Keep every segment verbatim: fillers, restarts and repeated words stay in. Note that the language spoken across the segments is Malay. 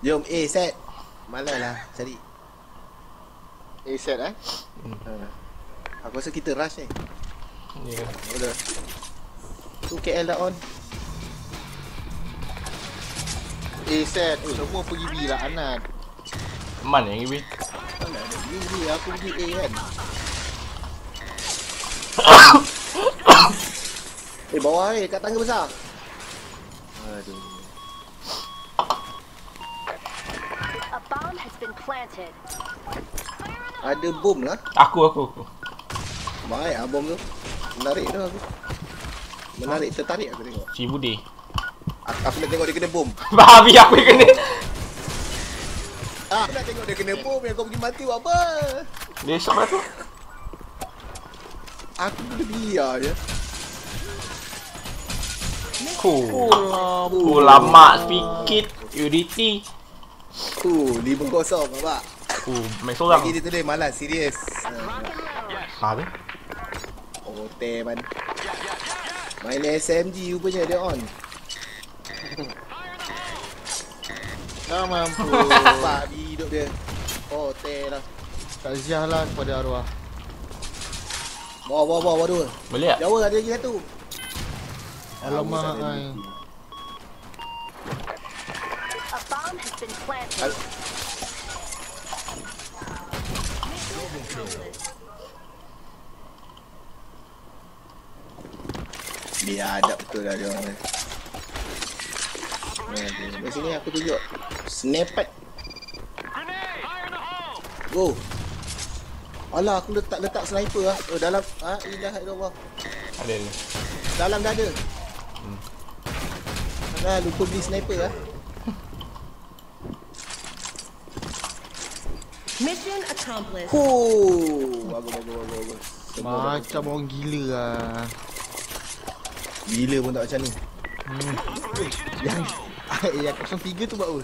Jom A set. Malah lah cari A set eh. hmm. ha. Aku rasa kita rush ni. Ya yeah. Udah tu K L dah on. A set. Oh, semua pergi B lah Anad. Mana yang B? Mana ada B, B aku pergi A kan. Eh bawah eh kat tangga besar. Aduh. A bomb has been planted. Ada bom lah. Aku aku aku. Baik ah bom tu. Menarik tu aku. Menarik tertarik aku tengok. Si Budi. Aku, aku nak tengok dia kena bom. Babi aku yang kena. Ah, aku nak tengok dia kena bom yang kau pergi mati buat apa? Dia shot mana tu? Aku kena biar je. Oh, Oh, oh lama sedikit. Unity. Tu lima kosong nampak. Oh, main seorang. Lagi dia tulis malas serius. Ha tu. Oh, teman. Main S M G rupanya dia on. tak mampu. Nampak di hidup dia. Oh, te lah. Takziah lah kepada arwah. Bawah, bawah, bawah, bawah dua. Boleh tak? Jauh ada lagi satu. Alamak ai. A bomb has been planted. Al- Dia ada betul lah dia orang ni. Di sini aku tunjuk Sniper. Go. Alah aku letak letak sniper lah. Oh dalam ah ilah Allah. Ada ni. Dalam dah ada. Hmm. Dah lupa beli sniper lah. Mission accomplished. Huh. Bagus bagus bagus bagus. Macam orang gila lah. Gila pun tak macam ni. Hmm. Yang yang kosong tiga tu buat apa?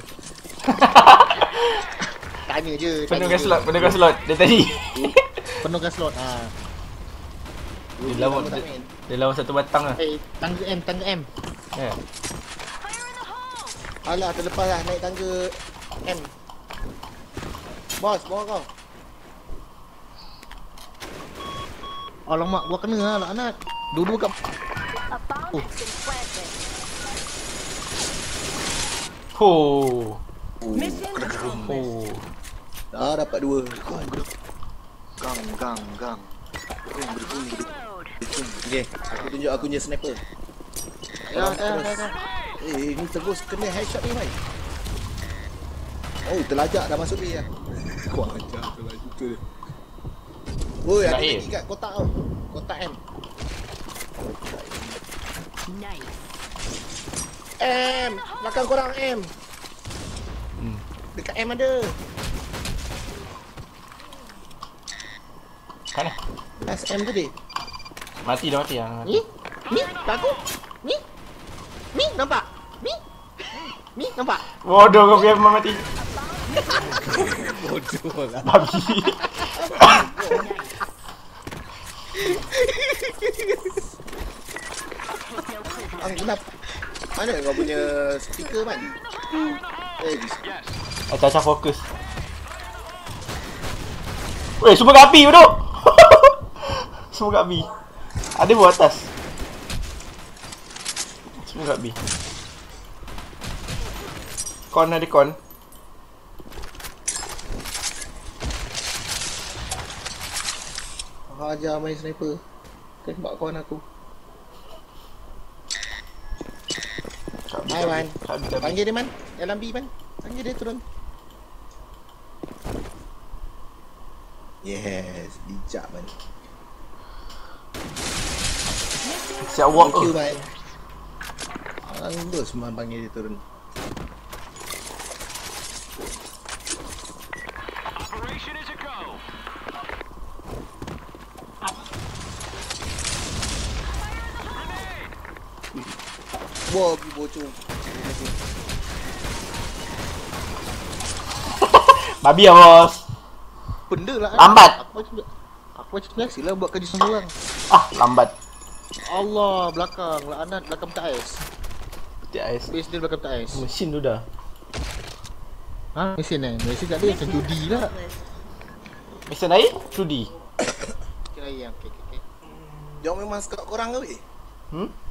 Tanya je. Penuhkan slot, penuhkan slot dia tadi. Penuhkan slot. Ha. Dia lawan dia, dia lawan satu batang lah. Eh, tangga M, tangga M. Ya. Alah terlepas lah naik tangga M. Bos, bawa kau. Alamak, gua kena lah laknat. Dua-dua kat A bomb has been planted. Ho. Mission accomplished. Ho. Dah dapat dua. gang, gang, gang. Reload. Okay, aku tunjuk aku punya sniper. Ya, ya, ya, ya. Eh, ni terus kena headshot ni, Mai. Oh, terlajak dah masuk ni lah. Kau ajar terlajak tu dia. Woi, ada lagi kat kotak tau. Kotak M. Nice. M, belakang korang M. Hmm. Dekat M ada. Kan? Last M tadi. Mati dah mati ah. Ni? Ni? Kat aku? Ni? Ni? Nampak? Ni? Ni? Nampak? Bodoh kau biar mati. Bodoh lah. Babi. Ang kenapa? Mana kau punya speaker man? Eh, Acah-acah fokus. Weh, semua kat api duduk. Semua kat B. Ada buat atas. Semua kat B. Con ada con. ajar main sniper. Tembak kawan aku. Hai Man. Panggil dia Man. Dalam B Man. Panggil dia turun. Yes, bijak Man. Siap walk. Thank you Man. Bagus Man panggil dia turun. Operation is a go. Wah, pergi bocor. Babi lah bos. Benda lah. Lambat. Aku macam aku macam biasalah buat kerja seorang. Ah, lambat. Allah, belakang. Laknat belakang petak ais. Petik ais. Base dia belakang petak ais. Mesin tu dah. Ha? Mesin eh? Mesin kat dia macam judi lah. Mesin air? Trudi. Kira yang okey okey okey. Jom memang scout korang ke weh? Hmm?